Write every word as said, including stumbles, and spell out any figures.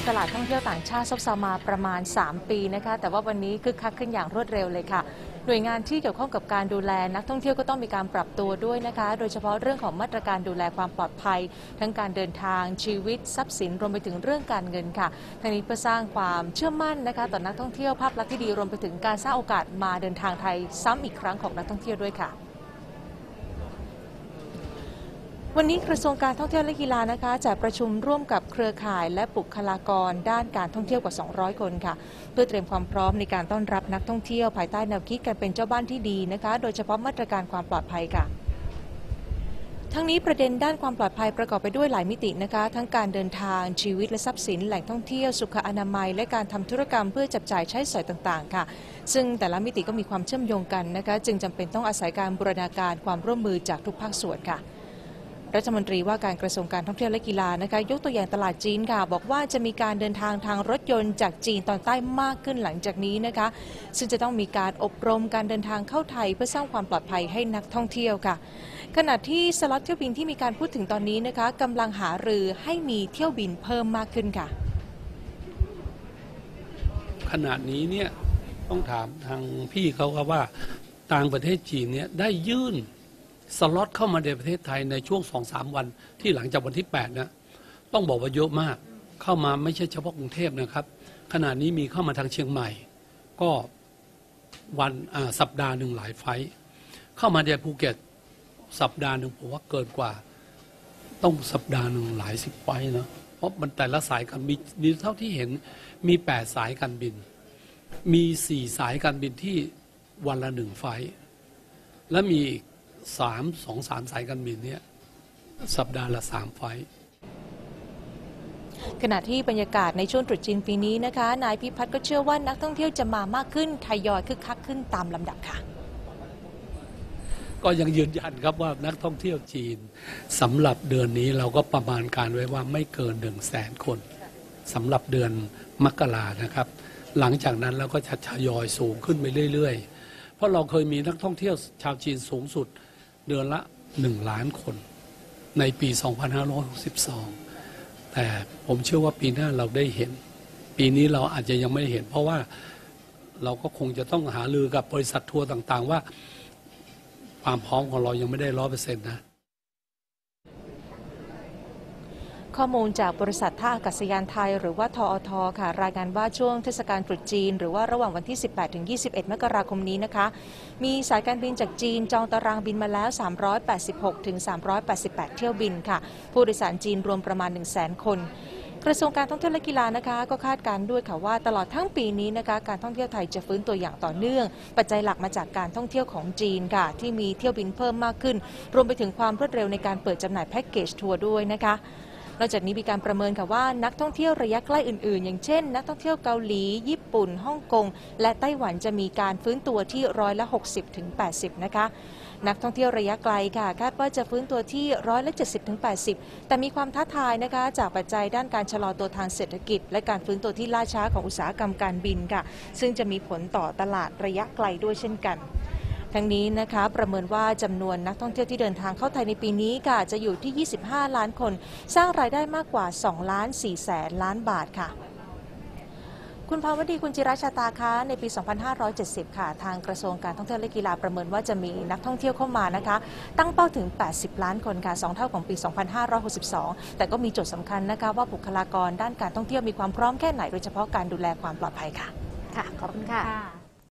ตลาดท่องเที่ยวต่างชาติซบเซามาประมาณสามปีนะคะแต่ว่าวันนี้คึกคักขึ้นอย่างรวดเร็วเลยค่ะหน่วยงานที่เกี่ยวข้องกับการดูแลนักท่องเที่ยวก็ต้องมีการปรับตัวด้วยนะคะโดยเฉพาะเรื่องของมาตรการดูแลความปลอดภัยทั้งการเดินทางชีวิตทรัพย์สินรวมไปถึงเรื่องการเงินค่ะทั้งนี้เพื่อสร้างความเชื่อมั่นนะคะต่อนักท่องเที่ยวภาพลักษณ์ที่ดีรวมไปถึงการสร้างโอกาสมาเดินทางไทยซ้ำอีกครั้งของนักท่องเที่ยวด้วยค่ะวันนี้กระทรวงการท่องเที่ยวและกีฬานะคะจัดประชุมร่วมกับเครือข่ายและบุคลากรด้านการท่องเที่ยวกว่าสองร้อยคนค่ะเพื่อเตรียมความพร้อมในการต้อนรับนักท่องเที่ยวภายใต้แนวคิดการเป็นเจ้าบ้านที่ดีนะคะโดยเฉพาะมาตรการความปลอดภัยค่ะทั้งนี้ประเด็นด้านความปลอดภัยประกอบไปด้วยหลายมิตินะคะทั้งการเดินทางชีวิตและทรัพย์สินแหล่งท่องเที่ยวสุขอนามัยและการทำธุรกรรมเพื่อจับจ่ายใช้สอยต่างๆค่ะซึ่งแต่ละมิติก็มีความเชื่อมโยงกันนะคะจึงจำเป็นต้องอาศัยการบูรณาการความร่วมมือจากทุกภาคส่วนค่ะรัฐมนตรีว่าการกระทรวงการท่องเที่ยวและกีฬานะคะยกตัวอย่างตลาดจีนค่ะบอกว่าจะมีการเดินทางทางรถยนต์จากจีนตอนใต้มากขึ้นหลังจากนี้นะคะซึ่งจะต้องมีการอบรมการเดินทางเข้าไทยเพื่อสร้างความปลอดภัยให้นักท่องเที่ยวค่ะขณะที่สล็อตเที่ยวบินที่มีการพูดถึงตอนนี้นะคะกำลังหารือให้มีเที่ยวบินเพิ่มมากขึ้นค่ะขณะนี้เนี่ยต้องถามทางพี่เขาครับว่าต่างประเทศจีนเนี่ยได้ยื่นสล็อตเข้ามาในประเทศไทยในช่วง สองถึงสาม วันที่หลังจากวันที่แปดนะต้องบอกว่าเยอะมากเข้ามาไม่ใช่เฉพาะกรุงเทพนะครับขณะนี้มีเข้ามาทางเชียงใหม่ก็วันสัปดาห์หนึ่งหลายไฟล์เข้ามาในภูเก็ตสัปดาห์หนึ่งผมว่าเกินกว่าต้องสัปดาห์หนึ่งหลายสิบไฟล์นะเพราะมันแต่ละสายการบินมีเท่าที่เห็นมีแปดสายการบินมีสี่สายการบินที่วันละหนึ่งไฟล์และมีสามสองสามสายการบินเนี่ยสัปดาห์ละสามไฟล์ขณะที่บรรยากาศในช่วงตรุษจีนปีนี้นะคะนายพิพัฒน์ก็เชื่อว่านักท่องเที่ยวจะมามากขึ้นทยอยคึกคักขึ้นตามลำดับค่ะก็ยังยืนยันครับว่านักท่องเที่ยวจีนสำหรับเดือนนี้เราก็ประมาณการไว้ว่าไม่เกินหนึ่งแสนคนสำหรับเดือนมกรานะครับหลังจากนั้นเราก็จะทยอยสูงขึ้นไปเรื่อยๆเพราะเราเคยมีนักท่องเที่ยวชาวจีนสูงสุดเดือนละหนึ่งล้านคนในปี สองพันห้าร้อยหกสิบสอง แต่ผมเชื่อว่าปีหน้าเราได้เห็นปีนี้เราอาจจะยังไม่เห็นเพราะว่าเราก็คงจะต้องหารือกับบริษัททัวร์ต่างๆว่าความพร้อมของเรายังไม่ได้ร้อยเปอร์เซ็นต์นะข้อมูลจากบริษัทท่าอากาศยานไทยหรือว่าทอทค่ะรายงานว่าช่วงเทศกาลตรุษจีนหรือว่าระหว่างวันที่ สิบแปดถึงยี่สิบเอ็ด มกราคมนี้นะคะมีสายการบินจากจีนจองตารางบินมาแล้วสามร้อยแปดสิบหกถึงสามร้อยแปดสิบแปดเที่ยวบินค่ะผู้โดยสารจีนรวมประมาณ หนึ่งแสน คนกระทรวงการท่องเที่ยวและกีฬานะคะก็คาดการณ์ด้วยค่ะว่าตลอดทั้งปีนี้นะคะการท่องเที่ยวไทยจะฟื้นตัวอย่างต่อเนื่องปัจจัยหลักมาจากการท่องเที่ยวของจีนค่ะที่มีเที่ยวบินเพิ่มมากขึ้นรวมไปถึงความรวดเร็วในการเปิดจำหน่ายแพ็กเกจทัวร์ด้วยนะคะนอกจากนี้มีการประเมินค่ะว่านักท่องเที่ยวระยะใกล้อื่นๆอย่างเช่นนักท่องเที่ยวเกาหลีญี่ปุ่นฮ่องกงและไต้หวันจะมีการฟื้นตัวที่ร้อยละ หกสิบถึงแปดสิบ นะคะนักท่องเที่ยวระยะไกลค่ะคาดว่าจะฟื้นตัวที่ร้อยละ เจ็ดสิบถึงแปดสิบ แต่มีความท้าทายนะคะจากปัจจัยด้านการชะลอตัวทางเศรษฐกิจและการฟื้นตัวที่ล่าช้าของอุตสาหกรรมการบินค่ะซึ่งจะมีผลต่อตลาดระยะไกลด้วยเช่นกันทั้งนี้นะคะประเมินว่าจำนวนนักท่องเที่ยวที่เดินทางเข้าไทยในปีนี้ค่ะจะอยู่ที่ยี่สิบห้าล้านคนสร้างรายได้มากกว่าสองล้านสี่แสนล้านบาทค่ะคุณภาวดีคุณจิราชาตาคะในปี สองพันห้าร้อยเจ็ดสิบ ค่ะทางกระทรวงการท่องเที่ยวและกีฬาประเมินว่าจะมีนักท่องเที่ยวเข้ามานะคะตั้งเป้าถึงแปดสิบล้านคนค่ะสองเท่าของปี สองพันห้าร้อยหกสิบสอง แต่ก็มีโจทย์สำคัญนะคะว่าบุคลากรด้านการท่องเที่ยวมีความพร้อมแค่ไหนโดยเฉพาะการดูแลความปลอดภัยค่ะค่ะขอบคุณค่ะ